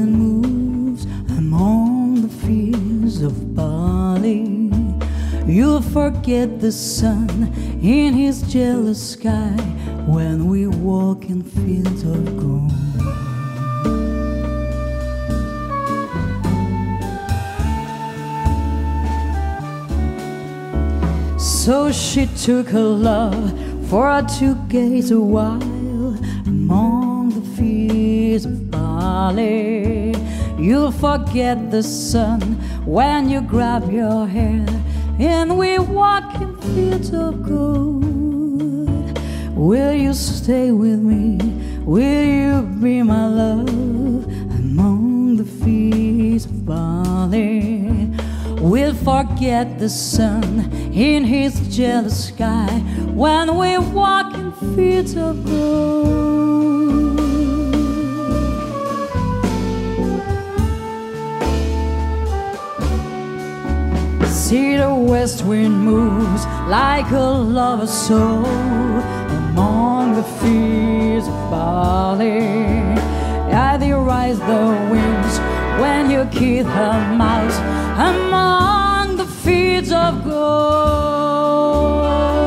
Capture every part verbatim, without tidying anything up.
wind moves among the fields of barley, you'll forget the sun in his jealous sky when we walk in fields of gold. So she took her love for to gaze a while among the fields of barley. You'll forget the sun when you grab your hair and we walk in fields of gold. Will you stay with me? Will you be my love among the fields of barley? We'll forget the sun in his jealous sky when we walk in fields of gold. See, the west wind moves like a lover's soul among the fields of barley. Yeah, they rise the winds when you keep her mouth among the fields of gold.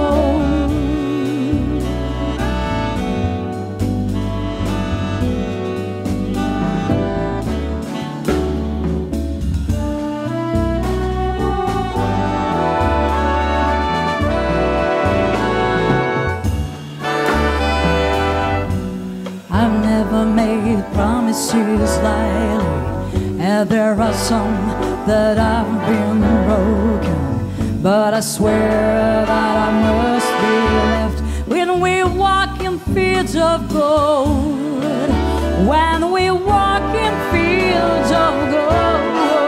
I've never made promises lightly, and there are some that I've been broken, but I swear that I must be left when we walk in fields of gold. When we walk in fields of gold.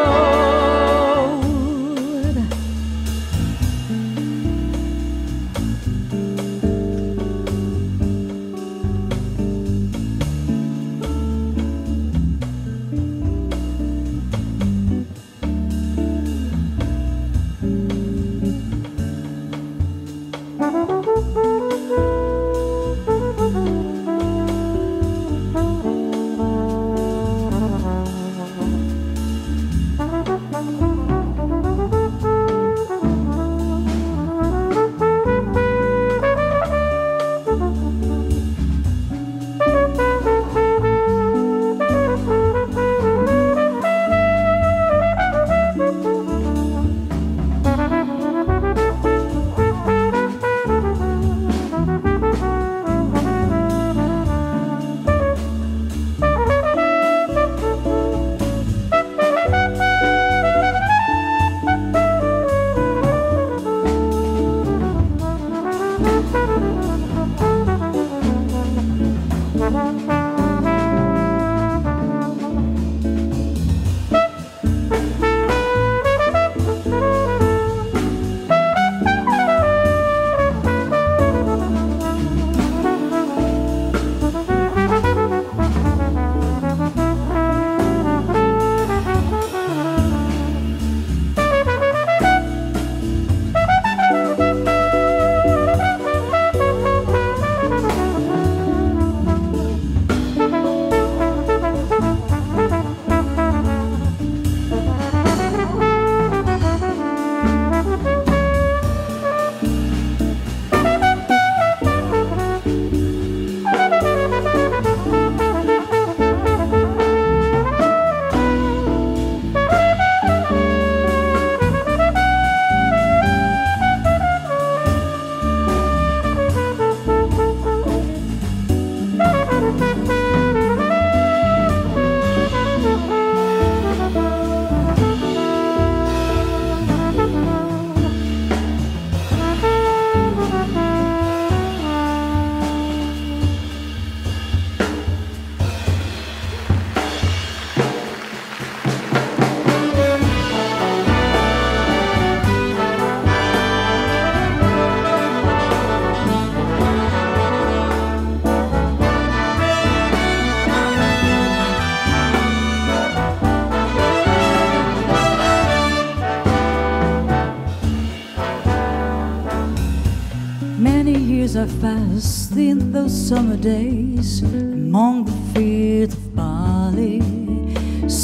Are fast in those summer days among the fields of barley.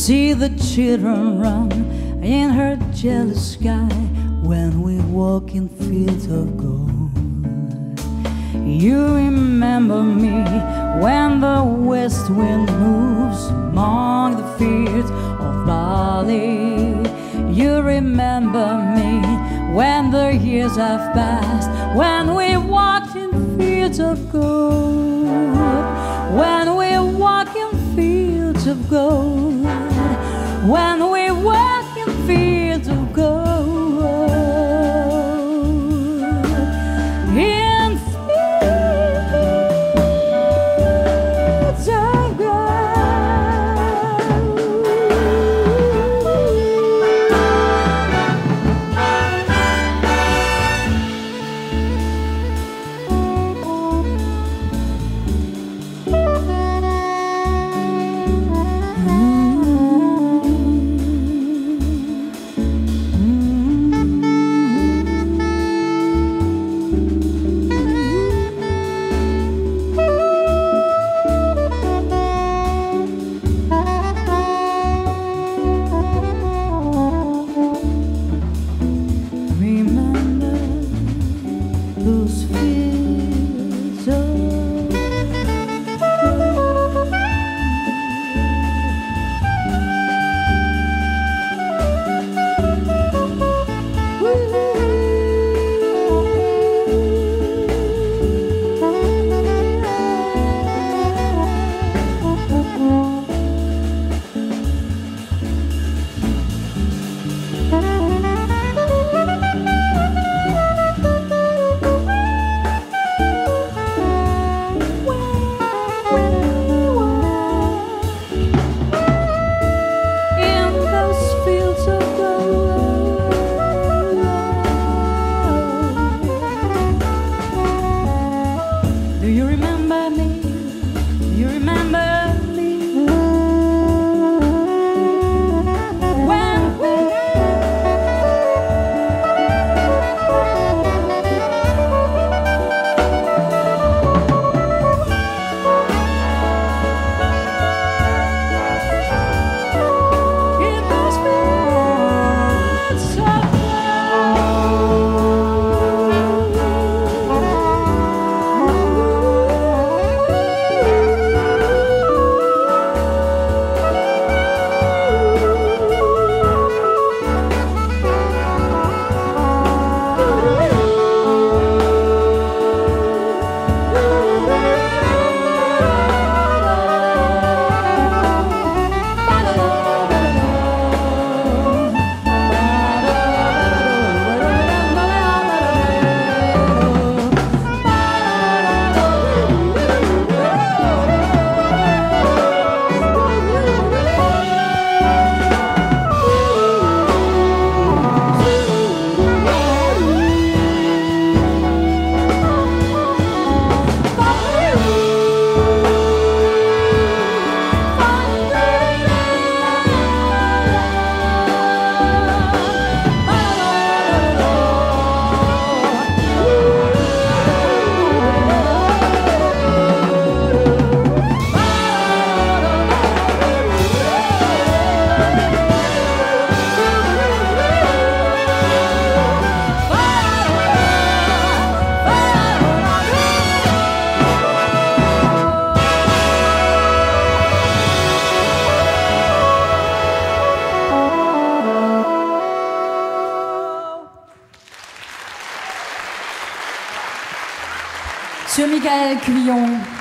see the children run in her jealous sky when we walk in fields of gold. You remember me when the west wind moves among the fields of barley. You remember me when the years have passed, when we walked in fields of gold, when we walk in fields of gold, when we walk in fields of gold. Monsieur Michael Cuillon.